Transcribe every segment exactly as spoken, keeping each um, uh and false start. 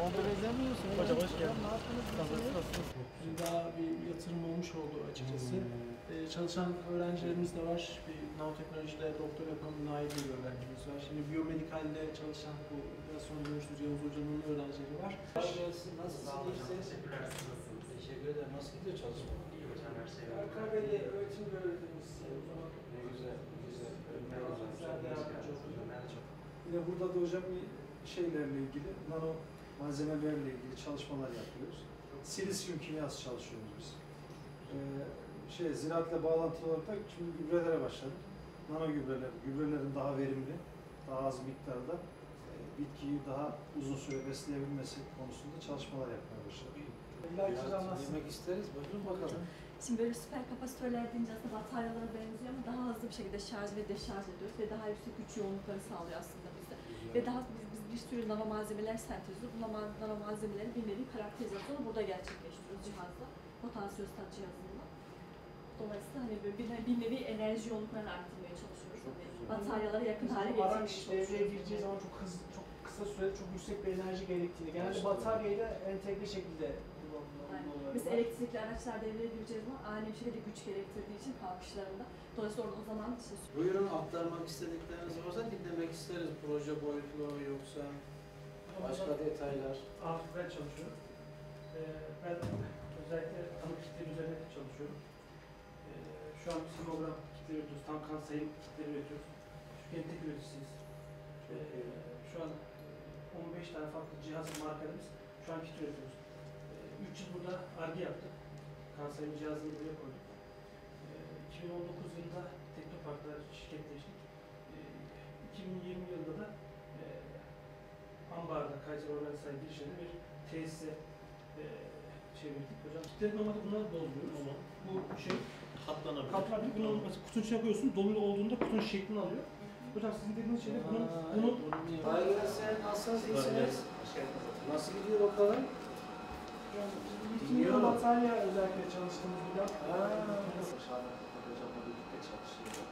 Orada benzemiyorsun. Hocam hoş geldin. Ne yaptınız? Nasılsınız? Daha bir yatırım olmuş oldu açıkçası. Ee, çalışan öğrencilerimiz de var. Bir nanoteknolojide doktor yapan nail bir öğrencimiz var. Şimdi biyomedikalde çalışan bu biraz sonra görüştüğümüz Yavuz Hoca'nın öğrencileri var. Nasılsınız? Teşekkürler. Teşekkür ederim. Nasıl gidiyor çalışma? İyi hocam, her şey var. K B'de öğretim görevlimiz. Ne güzel, ne güzel. Ne Güzel de yardımcı oldu. Yine burada da hocam şeylerle ilgili, nano malzemelerle ilgili çalışmalar yapıyoruz. Silisyum kimyası çalışıyoruz biz. Ee, şey, ziraatle bağlantılı olarak da şimdi gübrelere başladık. Nano gübreler, gübrelerin daha verimli, daha az miktarda e, bitkiyi daha uzun süre besleyebilmesi konusunda çalışmalar yapmaya başladık. Yemek isteriz, buyurun bakalım. Şimdi böyle süper kapasitörler deyince aslında bataryalara benziyor ama daha hızlı bir şekilde şarj ve deşarj ediyoruz ve daha yüksek güç yoğunlukları sağlıyor aslında bize. Ve daha biz, biz bir sürü nano malzemeler sentezliyoruz. Bu nano malzemelerin bir nevi karakterizasyonu burada gerçekleştiriyoruz cihazla, potansiyostat cihazında. Dolayısıyla hani böyle bir, bir nevi enerji yoğunluklarını arttırmaya çalışıyoruz. Hani bataryalara yakın hale getirmeye Araç devreye çalışıyoruz. gireceği zaman çok hızlı, çok kısa sürede çok yüksek bir enerji gerektiğini, genelde bataryayla entegre şekilde kullanılıyor. Mesela elektrikli araçlar devreye gireceğiz ama ani bir şekilde güç gerektirdiği için kalkışlarında. Dolayısıyla orada o zaman işte... Buyurun, aktarmak istedikleriniz varsa dinlemek isteriz. Proje boyutlu yoksa başka detaylar. Artık ben çalışıyorum. Ee, ben özellikle tanı kitleri üzerinde çalışıyorum. Ee, şu an simogram kitleri üretiyoruz, tam kan sayım kitleri üretiyoruz. Türkiye'nin tek üreticisiyiz. Ee, şu an on beş tane farklı cihaz markalarımız şu an kit üretiyoruz. üç yıl burada Ar-Ge yaptık. Kan sayım cihazını buraya koyduk. Ee, iki bin on dokuz yılında Teknopark'ta şirketleştik. Ee, iki bin yirmi yılında da e, Ambar'da Kaiser Organizasyon girişinde bir tesise e, çevirdik. Hocam kitleri normalde bunları dolduruyoruz. Tamam. Bu şey Katlanabilir. katlanabilir. Bunu mesela kutunun içine koyuyorsun, dolu olduğunda kutunun şeklini alıyor. Hocam sizin dediğiniz şeyde bunun, bunun Kolay gelsin, nasılsınız, iyisiniz? Nasıl gidiyor bakalım? İki yıl batarya özellikle çalıştığımız bir lab. Şahane hocamla birlikte çalışıyoruz.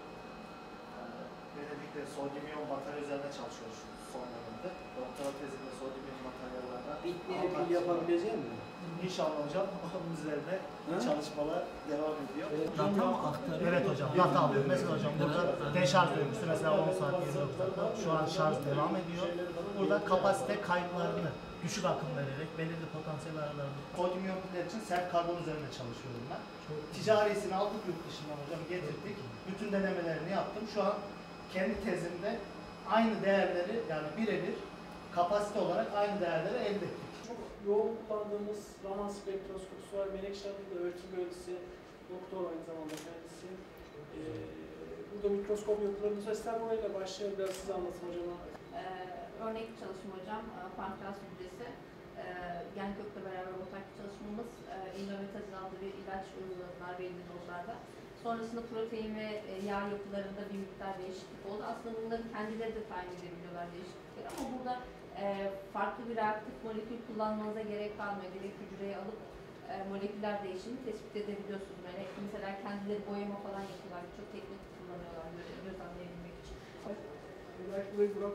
Genellikle sodyum iyon batarya üzerine çalışıyoruz son dönemde. Doktora tezinde sodyum iyon materyallerden Bitmeye pil yapabilecek mi? İnşallah hocam onun üzerine çalışmalar devam ediyor. Data mı aktarıyor? Evet hocam, data alıyor. Mesela hocam burada deşarj döngüsü mesela on saat yirmi dakika. Şu an şarj devam ediyor. Burada kapasite kayıtlarını düşük akım vererek belirli potansiyel aralarını. Sodyum iyon piller için sert karbon üzerine çalışıyorum ben. Ticaresini aldık yurt dışından hocam, getirdik. Bütün denemelerini yaptım. Şu an kendi tezimde aynı değerleri, yani birebir kapasite olarak aynı değerleri elde ettik. Çok yoğun kullandığımız Raman spektroskopisi var. Menekşe adında öğretim görevlisi, doktor aynı zamanda kendisi. Ee, burada mikroskop yapılarımız var. İster burayla başlayalım, biraz size anlatın hocam. Ee, örnek çalışma hocam, pankreas hücresi, e, gen kökle beraber ortak bir çalışmamız, e, indometazin adlı bir ilaç uyguladılar belli dozlarda. Sonrasında protein ve e, yağ yapılarında bir miktar değişiklik oldu. Aslında bunların kendileri de tayin edebiliyorlar değişiklikleri ama burada e, farklı bir reaktif molekül kullanmanıza gerek kalmıyor. Direkt hücreye alıp e, moleküler değişimi tespit edebiliyorsunuz. Yani mesela kendileri boyama falan yapıyorlar, çok teknik kullanıyorlar böyle gözlemleyebilmek için. Belki burayı bırak.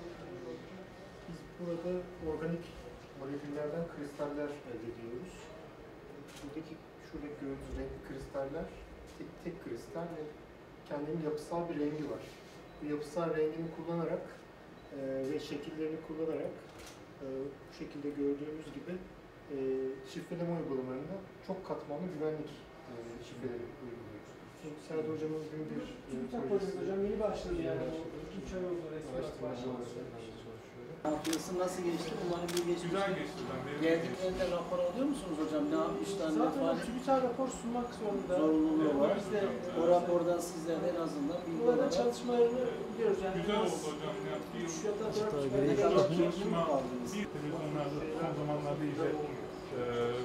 Biz burada organik moleküllerden kristaller elde ediyoruz. Buradaki şuradaki gördüğünüz renkli kristaller tek, tek kristal ve kendinin yapısal bir rengi var. Bu yapısal rengini kullanarak e, ve şekillerini kullanarak e, bu şekilde gördüğümüz gibi e, şifreleme uygulamalarında çok katmanlı güvenlik e, şifreleri uyguluyoruz. Serdar Hocam'ın bugün bir TÜBİTAK projesi hocam yeni başladı yani. üç ay oldu resmi olarak başladı. Ne yapıyorsun, nasıl geçti? Umarım iyi geçmiş. Güzel geçti. Ben Geldiklerinde rapor alıyor musunuz hocam? Ne yapmışlar, ne Zaten falan? TÜBİTAK rapor sunmak zorunda. Zorunluluğu var. Biz de O rapordan sizler de en azından bilgi burada olarak çalışmalarını biliyoruz yani. güzel oldu hocam. Yani bir üç ya da dört ne kadar keyifli mi çalışma, kaldınız? bir televizyonlarda son zamanlarda iyice e,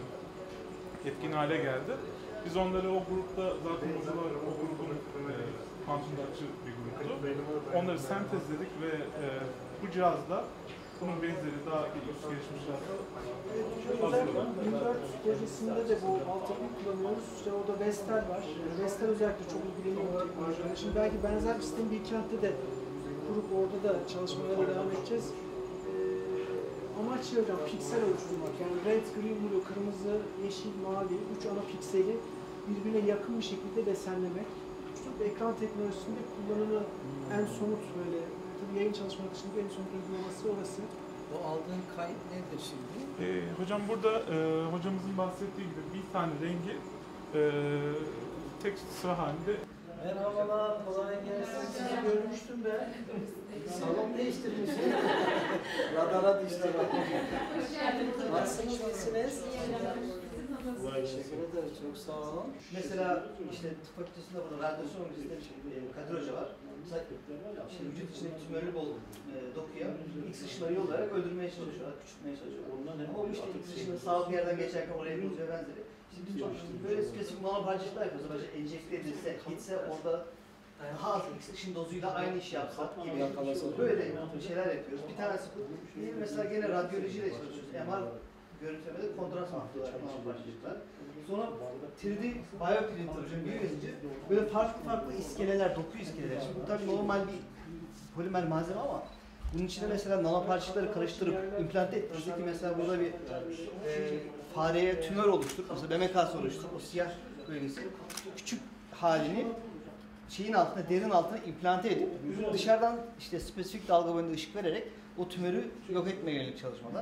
etkin hale geldi. Biz onları o grupta zaten hocalar o grubun e, kuantumdakçı bir gruptu. Onları sentezledik ve e, bu cihazla bunun benzeri daha bir üst gelişmişlerde hazırladık. bin dört projesinde de bu altyapıyı kullanıyoruz. İşte orada Vestel var. Vestel özellikle çok ilgileniyor bu teknolojilerle. Şimdi belki benzer bir sistemi bir iki hafta de kurup orada da çalışmalara devam edeceğiz. Ee, Amaç şey hocam, piksel oluşturmak. Yani red, green, blue, kırmızı, yeşil, mavi, üç ana pikseli birbirine yakın bir şekilde desenlemek. Bu ekran teknolojisinde kullanımı en somut böyle, tabii yayın çalışmaları dışında en somut uygulaması orası. Bu aldığın kayıt nedir şimdi? Ee, hocam burada e, hocamızın bahsettiği gibi bir tane rengi e, tek sıra halinde. Merhabalar, kolay gelsin. Sizi görmüştüm ben. Salon değiştirmişsiniz. Radara düştü bak. Nasılsınız, iyisiniz? Teşekkür ederiz, çok sağ olun. Mesela işte tıp fakültesinde burada radyasyon bizde e, Kadir Hoca var. Mesela işte vücut içindeki tümörlü bol e, dokuya X ışınları yollayarak öldürmeye çalışıyor, küçültmeye çalışıyor. Ama o işte X ışını sağlıklı yerden geçerken oraya buluyor benzeri. İşte biz çok böyle spesifik nanoparçacıklar yapıyoruz. Mesela enjekte edilse, gitse orada daha az X ışın dozuyla aynı işi yapsak gibi böyle şeyler yapıyoruz. Bir tanesi bu. Bir mesela gene radyolojiyle çalışıyoruz. M R görüntülemede kontrast mahsullar, nanoparçacıklar. Sonra üç D bioprinter hocam biyoloji böyle farklı farklı iskeleler, doku iskeleler. Şimdi bu tabii normal bir polimer malzeme ama bunun içine mesela nanoparçacıkları karıştırıp implant ettirsek ki mesela burada bir e, fareye tümör oluştur, mesela B M K'sı oluştur, o siyah bölgesi küçük halini şeyin altına, derin altına implante edip dışarıdan işte spesifik dalga boyunda ışık vererek o tümörü yok etmeye yönelik çalışmalar.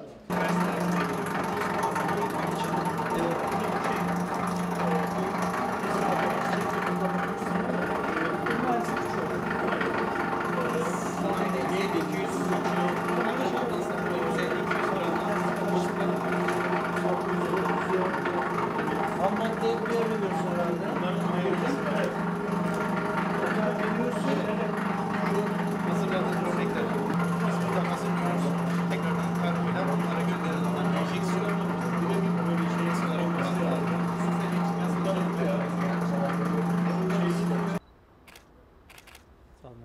Ham maddeye koyabiliyorsun herhalde.